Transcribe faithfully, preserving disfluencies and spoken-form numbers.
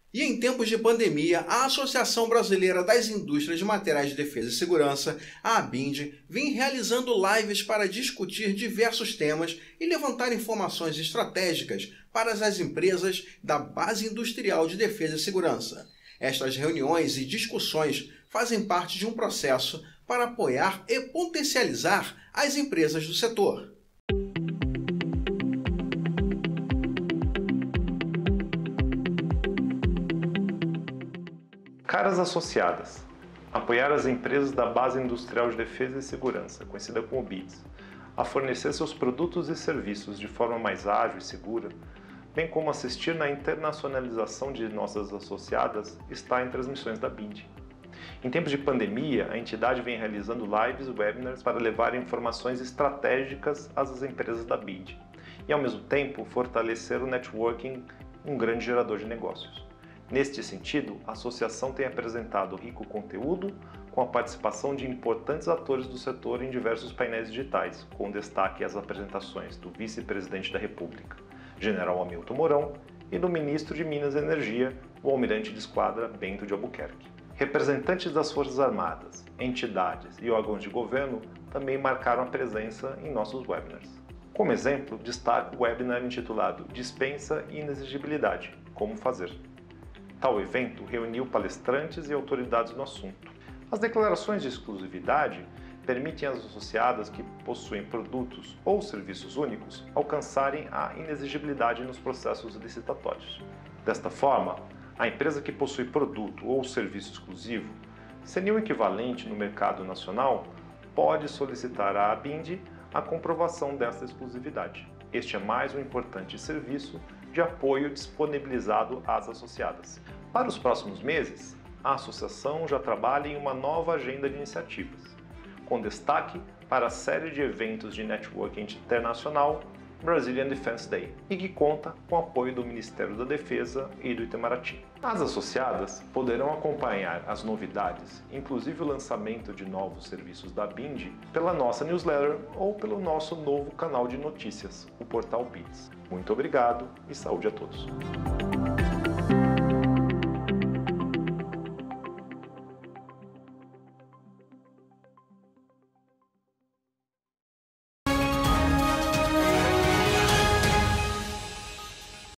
E em tempos de pandemia, a Associação Brasileira das Indústrias de Materiais de Defesa e Segurança, a ABIND, vem realizando lives para discutir diversos temas e levantar informações estratégicas para as empresas da base industrial de defesa e segurança. Estas reuniões e discussões fazem parte de um processo para apoiar e potencializar as empresas do setor. Caras associadas. Apoiar as empresas da Base Industrial de Defesa e Segurança, conhecida como B I D S, a fornecer seus produtos e serviços de forma mais ágil e segura, bem como assistir na internacionalização de nossas associadas, está entre as missões da B I D. Em tempos de pandemia, a entidade vem realizando lives e webinars para levar informações estratégicas às empresas da B I D e, ao mesmo tempo, fortalecer o networking, um grande gerador de negócios. Neste sentido, a associação tem apresentado rico conteúdo com a participação de importantes atores do setor em diversos painéis digitais, com destaque às apresentações do Vice-Presidente da República, General Hamilton Mourão, e do Ministro de Minas e Energia, o Almirante de Esquadra Bento de Albuquerque. Representantes das Forças Armadas, entidades e órgãos de governo também marcaram a presença em nossos webinars. Como exemplo, destaco o webinar intitulado Dispensa e Inexigibilidade – Como Fazer. Tal evento reuniu palestrantes e autoridades no assunto. As declarações de exclusividade permitem às associadas que possuem produtos ou serviços únicos alcançarem a inexigibilidade nos processos licitatórios. Desta forma, a empresa que possui produto ou serviço exclusivo, sem o equivalente no mercado nacional, pode solicitar à ABIND a comprovação dessa exclusividade. Este é mais um importante serviço de apoio disponibilizado às associadas. Para os próximos meses, a associação já trabalha em uma nova agenda de iniciativas, com destaque para a série de eventos de networking internacional Brazilian Defense Day, e que conta com o apoio do Ministério da Defesa e do Itamaraty. As associadas poderão acompanhar as novidades, inclusive o lançamento de novos serviços da ABIND, pela nossa newsletter ou pelo nosso novo canal de notícias, o portal B I D S. Muito obrigado e saúde a todos!